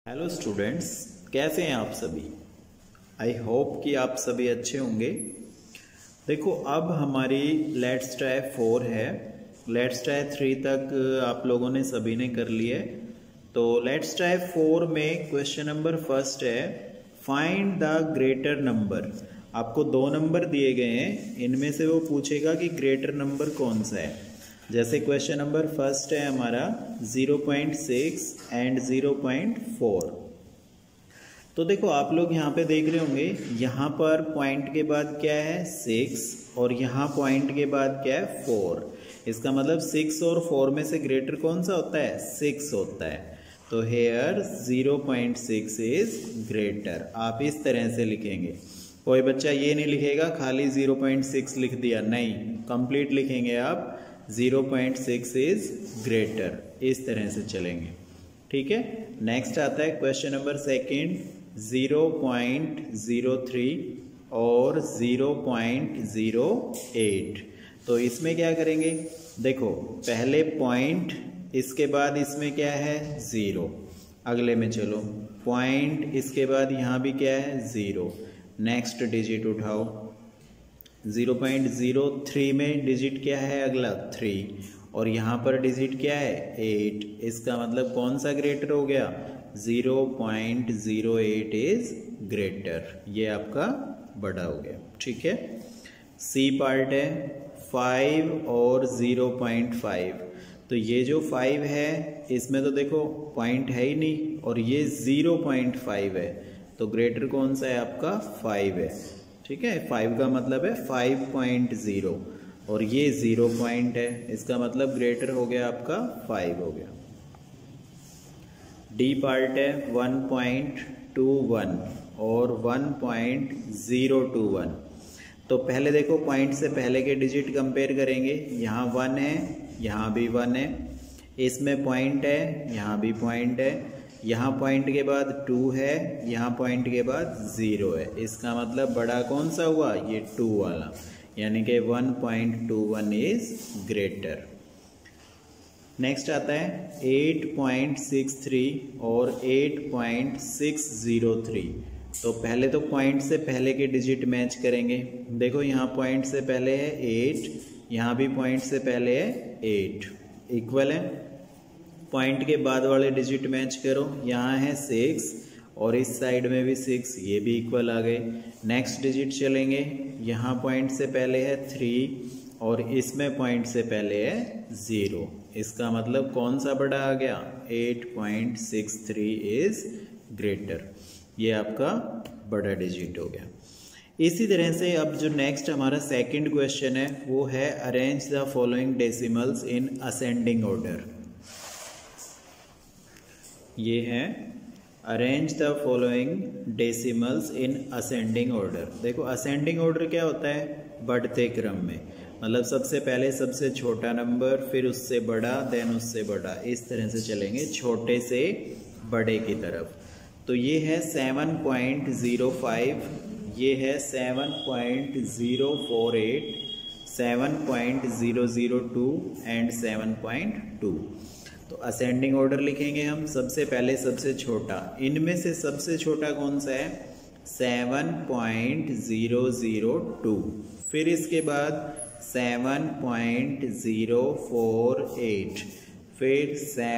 Hello students, कैसे हैं आप सभी। आई होप कि आप सभी अच्छे होंगे। देखो, अब हमारी लेट्स ट्राई 4 है। लेट्स ट्राई 3 तक आप लोगों ने सभी ने कर लिए। तो लेट्स ट्राई 4 में क्वेश्चन नंबर फर्स्ट है, फाइंड द ग्रेटर नंबर। आपको 2 नंबर दिए गए हैं, इनमें से वो पूछेगा कि ग्रेटर नंबर कौन सा है। जैसे क्वेश्चन नंबर फर्स्ट है हमारा 0.6 एंड 0.4। तो देखो, आप लोग यहाँ पे देख रहे होंगे, यहाँ पर पॉइंट के बाद क्या है 6 और यहाँ पॉइंट के बाद क्या है 4। इसका मतलब 6 और 4 में से ग्रेटर कौन सा होता है, 6 होता है। तो हेयर 0.6 इज ग्रेटर। आप इस तरह से लिखेंगे। कोई बच्चा ये नहीं लिखेगा खाली 0.6 लिख दिया, नहीं, कंप्लीट लिखेंगे आप 0.6 इज ग्रेटर। इस तरह से चलेंगे, ठीक है। नेक्स्ट आता है क्वेश्चन नंबर सेकंड, 0.03 और 0.08। तो इसमें क्या करेंगे, देखो पहले पॉइंट, इसके बाद इसमें क्या है 0। अगले में चलो पॉइंट, इसके बाद यहाँ भी क्या है 0। नेक्स्ट डिजिट उठाओ, 0.03 में डिजिट क्या है अगला 3 और यहाँ पर डिजिट क्या है 8। इसका मतलब कौन सा ग्रेटर हो गया, 0.08 इज ग्रेटर। ये आपका बड़ा हो गया, ठीक है। सी पार्ट है 5 और 0.5। तो ये जो 5 है इसमें तो देखो पॉइंट है ही नहीं और ये 0.5 है, तो ग्रेटर कौन सा है आपका 5 है, ठीक है। 5 का मतलब है 5.0 और ये 0 पॉइंट है, इसका मतलब ग्रेटर हो गया आपका 5 हो गया। डी पार्ट है 1.21 और 1.021। तो पहले देखो पॉइंट से पहले के डिजिट कंपेयर करेंगे। यहाँ 1 है, यहाँ भी 1 है, इसमें पॉइंट है, यहाँ भी पॉइंट है, यहाँ पॉइंट के बाद 2 है, यहाँ पॉइंट के बाद 0 है। इसका मतलब बड़ा कौन सा हुआ, ये 2 वाला, यानी कि 1.21 इज ग्रेटर। नेक्स्ट आता है 8.63 और 8.603। तो पहले तो पॉइंट से पहले के डिजिट मैच करेंगे। देखो यहाँ पॉइंट से पहले है 8, यहाँ भी पॉइंट से पहले है 8, इक्वल है। पॉइंट के बाद वाले डिजिट मैच करो, यहाँ है 6 और इस साइड में भी 6, ये भी इक्वल आ गए। नेक्स्ट डिजिट चलेंगे, यहाँ पॉइंट से पहले है 3 और इसमें पॉइंट से पहले है 0। इसका मतलब कौन सा बड़ा आ गया, 8.63 इज ग्रेटर। ये आपका बड़ा डिजिट हो गया। इसी तरह से अब जो नेक्स्ट हमारा सेकंड क्वेश्चन है वो है, arrange the following decimals in ascending order. ये है arrange the following decimals in ascending order. देखो असेंडिंग ऑर्डर क्या होता है, बढ़ते क्रम में, मतलब सबसे पहले सबसे छोटा नंबर, फिर उससे बड़ा, देन उससे बड़ा, इस तरह से चलेंगे छोटे से बड़े की तरफ। तो ये है 7.05, ये है 7.048, 7.002 एंड 7.2। तो असेंडिंग ऑर्डर लिखेंगे हम, सबसे पहले सबसे छोटा, इनमें से सबसे छोटा कौन सा है 7.002, फिर इसके बाद 7.048, फिर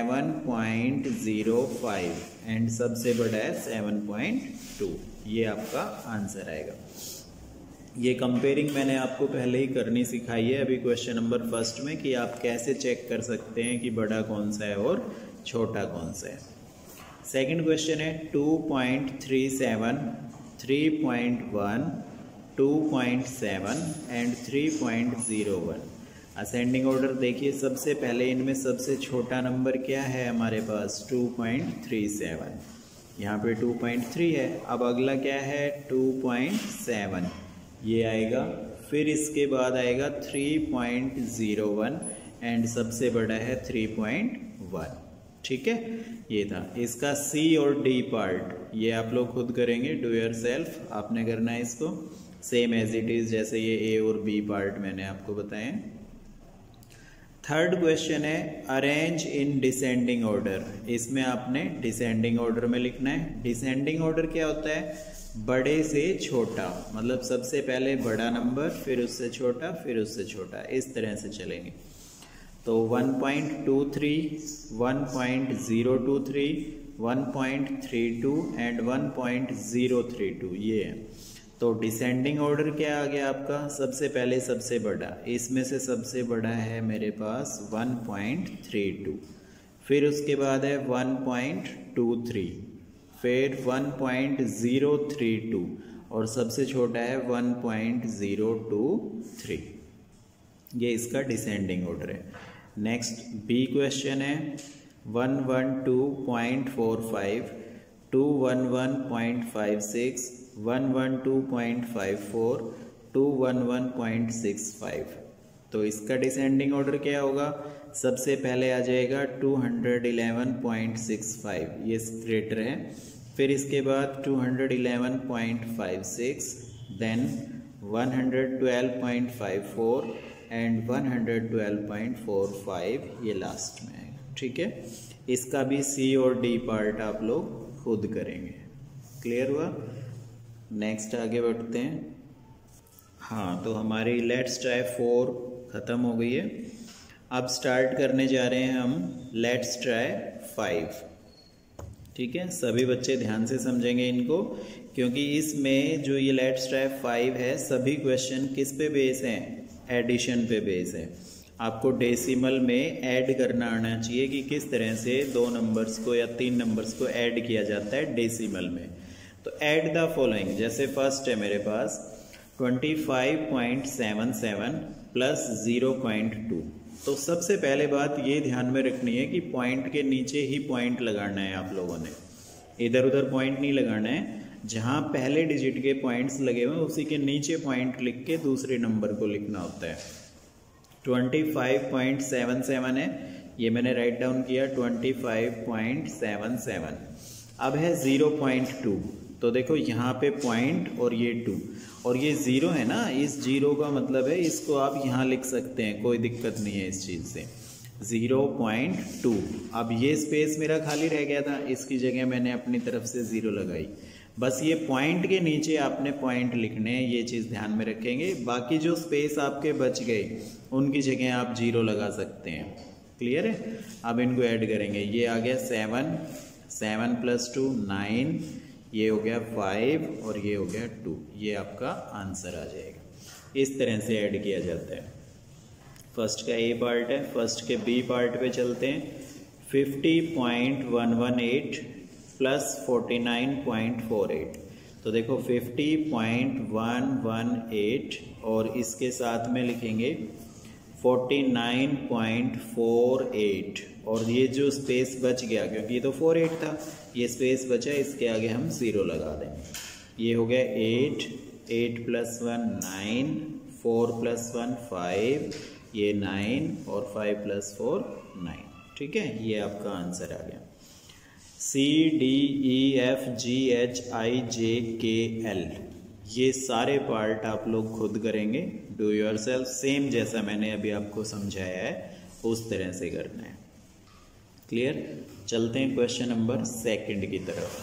7.05 एंड सबसे बड़ा है 7.2। ये आपका आंसर आएगा। ये कंपेयरिंग मैंने आपको पहले ही करनी सिखाई है अभी क्वेश्चन नंबर फर्स्ट में, कि आप कैसे चेक कर सकते हैं कि बड़ा कौन सा है और छोटा कौन सा है। सेकंड क्वेश्चन है 2.37, 3.1, 2.7 एंड 3.01। असेंडिंग ऑर्डर देखिए, सबसे पहले इनमें सबसे छोटा नंबर क्या है हमारे पास 2.37, यहाँ पे 2.3 है। अब अगला क्या है 2.7, ये आएगा, फिर इसके बाद आएगा 3.01 एंड सबसे बड़ा है 3.1, ठीक है। ये था इसका सी और डी पार्ट, ये आप लोग खुद करेंगे, डू योर सेल्फ, आपने करना है इसको सेम एज इट इज जैसे ये ए और बी पार्ट मैंने आपको बताए। थर्ड क्वेश्चन है अरेंज इन डिसेंडिंग ऑर्डर। इसमें आपने डिसेंडिंग ऑर्डर में लिखना है। डिसेंडिंग ऑर्डर क्या होता है? बड़े से छोटा, मतलब सबसे पहले बड़ा नंबर, फिर उससे छोटा, फिर उससे छोटा, इस तरह से चलेंगे। तो 1.23, 1.023, 1.32 एंड 1.032 ये है। तो डिसेंडिंग ऑर्डर क्या आ गया आपका? सबसे पहले सबसे बड़ा, इसमें से सबसे बड़ा है मेरे पास 1.32, फिर उसके बाद है 1.23, फिर 1.032 और सबसे छोटा है 1.023। ये इसका डिसेंडिंग ऑर्डर है। नेक्स्ट बी क्वेश्चन है 112.45, 211.56, 112.54, 211.65। तो इसका डिसेंडिंग ऑर्डर क्या होगा? सबसे पहले आ जाएगा 211.65, ये ग्रेटर है, फिर इसके बाद 211.56, देन 112.54 एंड 112.45 ये लास्ट में आएगा। ठीक है, इसका भी सी और डी पार्ट आप लोग खुद करेंगे। क्लियर हुआ? नेक्स्ट आगे बढ़ते हैं। हाँ, तो हमारी लेट्स ट्राई 4 ख़त्म हो गई है। अब स्टार्ट करने जा रहे हैं हम लेट्स ट्राई 5। ठीक है, सभी बच्चे ध्यान से समझेंगे इनको, क्योंकि इसमें जो ये लेट्स ट्राई 5 है, सभी क्वेश्चन किस पे बेस हैं? एडिशन पे बेस है। आपको डेसिमल में ऐड करना आना चाहिए कि किस तरह से 2 नंबर्स को या 3 नंबर्स को ऐड किया जाता है डेसिमल में। तो ऐड द फॉलोइंग, जैसे फर्स्ट है मेरे पास 25.77 प्लस 0.2। तो सबसे पहले बात ये ध्यान में रखनी है कि पॉइंट के नीचे ही पॉइंट लगाना है आप लोगों ने, इधर उधर पॉइंट नहीं लगाना है। जहाँ पहले डिजिट के पॉइंट्स लगे हुए उसी के नीचे पॉइंट लिख के दूसरे नंबर को लिखना होता है। 25.77 है, ये मैंने राइट डाउन किया 25.77। अब है 0.2, तो देखो यहाँ पे पॉइंट और ये 2 और ये 0 है ना, इस 0 का मतलब है इसको आप यहाँ लिख सकते हैं, कोई दिक्कत नहीं है इस चीज़ से। 0.2, अब ये स्पेस मेरा खाली रह गया था, इसकी जगह मैंने अपनी तरफ से 0 लगाई। बस ये पॉइंट के नीचे आपने पॉइंट लिखने हैं, ये चीज़ ध्यान में रखेंगे। बाकी जो स्पेस आपके बच गए उनकी जगह आप 0 लगा सकते हैं। क्लियर है? अब इनको ऐड करेंगे। ये आ गया 7, 7 + 2 9, ये हो गया 5 और ये हो गया 2। ये आपका आंसर आ जाएगा। इस तरह से ऐड किया जाता है। फर्स्ट का ए पार्ट है, फर्स्ट के बी पार्ट पे चलते हैं। 50.118 प्लस 49.48। तो देखो 50.118 और इसके साथ में लिखेंगे 49.48 और ये जो स्पेस बच गया, क्योंकि ये तो 48 था, ये स्पेस बचा, इसके आगे हम 0 लगा देंगे। ये हो गया 8, 8 + 1 9, 4 + 1 5, ये 9 और 5 + 4 9। ठीक है, ये आपका आंसर आ गया। CDEFGHIJKL, ये सारे पार्ट आप लोग खुद करेंगे, डू योरसेल्फ, सेम जैसा मैंने अभी आपको समझाया है उस तरह से करना है। क्लियर? चलते हैं क्वेश्चन नंबर 2 की तरफ।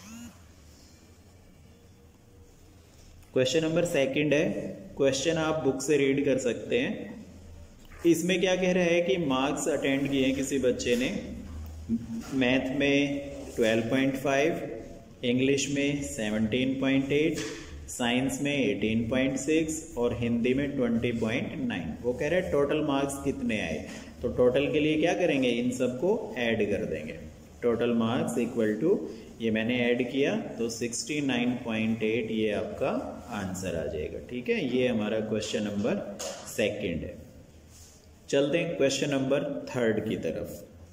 क्वेश्चन नंबर 2 है, क्वेश्चन आप बुक से रीड कर सकते हैं। इसमें क्या कह रहा है कि मार्क्स अटेंड किए हैं किसी बच्चे ने, मैथ में 12.5, इंग्लिश में 17.8, साइंस में 18.6 और हिंदी में 20.9। वो कह रहा है टोटल मार्क्स कितने आए। तो टोटल के लिए क्या करेंगे, इन सबको ऐड कर देंगे। टोटल मार्क्स इक्वल टू, ये मैंने ऐड किया तो 69.8, ये आपका आंसर आ जाएगा। ठीक है, ये हमारा क्वेश्चन नंबर 2 है। चलते हैं क्वेश्चन नंबर 3 की तरफ।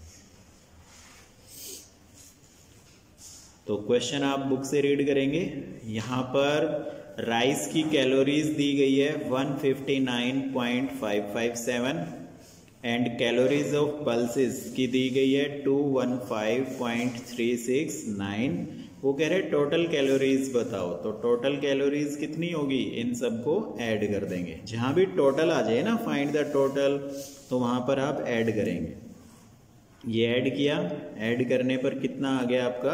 तो क्वेश्चन आप बुक से रीड करेंगे। यहाँ पर राइस की कैलोरीज दी गई है 159.557 एंड कैलोरीज ऑफ पल्सेस की दी गई है 215.369 वो कह रहे टोटल कैलोरीज बताओ, तो टोटल कैलोरीज कितनी होगी, इन सबको ऐड कर देंगे। जहां भी टोटल आ जाए ना, फाइंड द टोटल, तो वहां पर आप ऐड करेंगे। ये ऐड किया, ऐड करने पर कितना आ गया आपका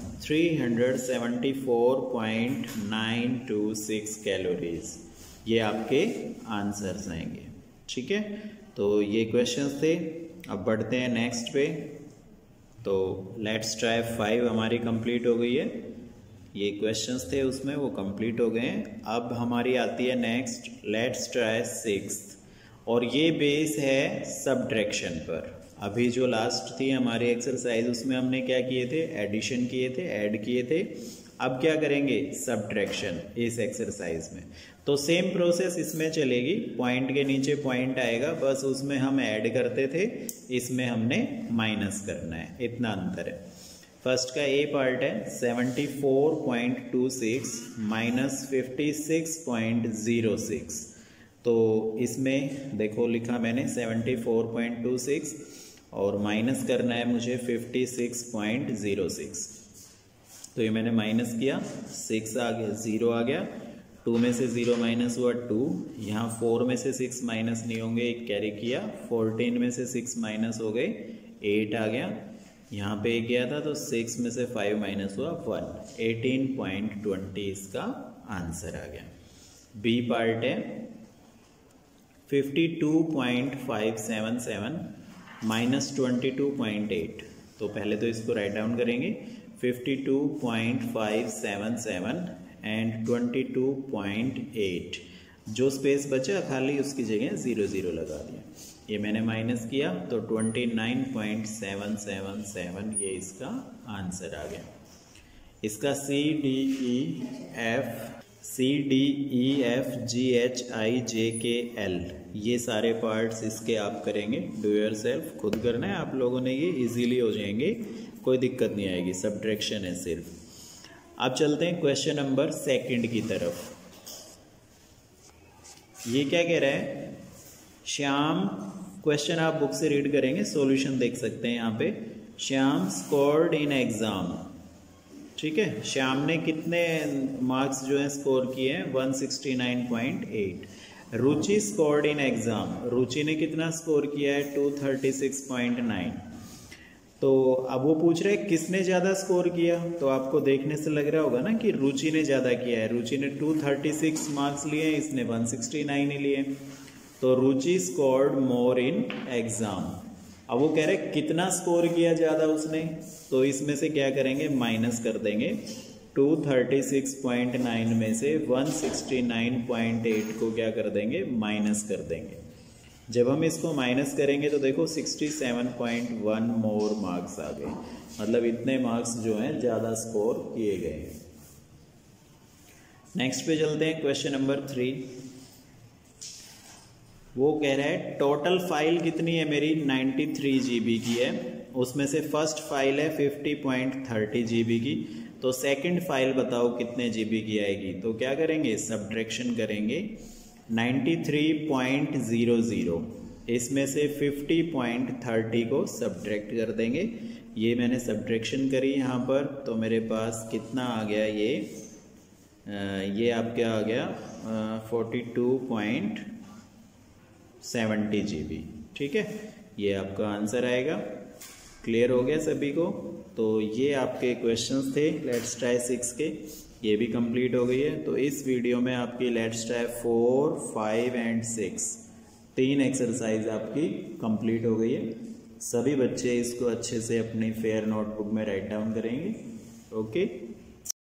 374.926 कैलोरीज। ये आपके आंसर्स आएंगे। ठीक है, तो ये क्वेश्चंस थे। अब बढ़ते हैं नेक्स्ट पे। तो लेट्स ट्राई 5 हमारी कंप्लीट हो गई है। ये क्वेश्चंस थे उसमें, वो कंप्लीट हो गए हैं। अब हमारी आती है नेक्स्ट लेट्स ट्राई 6, और ये बेस है सब्ट्रैक्शन पर। अभी जो लास्ट थी हमारी एक्सरसाइज, उसमें हमने क्या किए थे, एडिशन किए थे, ऐड किए थे। अब क्या करेंगे, सब्ट्रैक्शन इस एक्सरसाइज में। तो सेम प्रोसेस इसमें चलेगी, पॉइंट के नीचे पॉइंट आएगा, बस उसमें हम ऐड करते थे, इसमें हमने माइनस करना है, इतना अंतर है। फर्स्ट का ए पार्ट है 74.26 माइनस 56.06। तो इसमें देखो लिखा मैंने 74.26 और माइनस करना है मुझे 56.06। तो ये मैंने माइनस किया, 6 आ गया, 0 आ गया, 2 में से 0 माइनस हुआ 2, यहाँ 4 में से 6 माइनस नहीं होंगे, एक कैरी किया, 14 में से 6 माइनस हो गए, 8 आ गया, यहाँ पे एक गया था तो 6 में से 5 माइनस हुआ 1, 18.20 इसका आंसर आ गया। बी पार्ट है 52.577 माइनस 22.8। तो पहले तो इसको राइट डाउन करेंगे, 52.577 एंड 22.8। जो स्पेस बचा खाली उसकी जगह 0 0 लगा दिया। ये मैंने माइनस किया तो 29.777 ये इसका आंसर आ गया। इसका C D E F G H I J K L ये सारे पार्ट्स इसके आप करेंगे, डू योर सेल्फ, खुद करना है आप लोगों ने, ये इजीली हो जाएंगे, कोई दिक्कत नहीं आएगी, सब्ट्रैक्शन है सिर्फ। अब चलते हैं क्वेश्चन नंबर 2 की तरफ। ये क्या कह रहा है, श्याम, क्वेश्चन आप बुक से रीड करेंगे, सॉल्यूशन देख सकते हैं यहाँ पे। श्याम स्कोर्ड इन एग्जाम, ठीक है, श्याम ने कितने मार्क्स जो है स्कोर किए हैं 169.8। रुचि स्कोर्ड इन एग्जाम, रुचि ने कितना स्कोर किया है 236.9। तो अब वो पूछ रहे किसने ज़्यादा स्कोर किया, तो आपको देखने से लग रहा होगा ना कि रुचि ने ज़्यादा किया है। रुचि ने 236 मार्क्स लिए, इसने 169 ही लिए, तो रुचि स्कोर्ड मोर इन एग्जाम। अब वो कह रहे कितना स्कोर किया ज़्यादा उसने, तो इसमें से क्या करेंगे, माइनस कर देंगे। 236.9 में से 169.8 को क्या कर देंगे, माइनस कर देंगे। जब हम इसको माइनस करेंगे तो देखो 67.1 मोर मार्क्स आ गए, मतलब इतने मार्क्स जो हैं ज़्यादा स्कोर किए गए हैं। नेक्स्ट पे चलते हैं, क्वेश्चन नंबर 3। वो कह रहा है टोटल फाइल कितनी है मेरी 93 GB की है, उसमें से फर्स्ट फाइल है 50.30 GB की, तो सेकंड फाइल बताओ कितने GB की आएगी। तो क्या करेंगे, सब्ट्रैक्शन करेंगे। 93.00 इसमें से 50.30 को सब्ट्रैक्ट कर देंगे। ये मैंने सब्ट्रैक्शन करी यहाँ पर, तो मेरे पास कितना आ गया, ये आपका आ गया 42.70 GB। ठीक है, ये आपका आंसर आएगा। क्लियर हो गया सभी को। तो ये आपके क्वेश्चंस थे लेट्स ट्राई 6 के, ये भी कंप्लीट हो गई है। तो इस वीडियो में आपकी लेट्स ट्राई 4, 5 एंड 6 3 एक्सरसाइज आपकी कंप्लीट हो गई है। सभी बच्चे इसको अच्छे से अपनी फेयर नोटबुक में राइट डाउन करेंगे। ओके।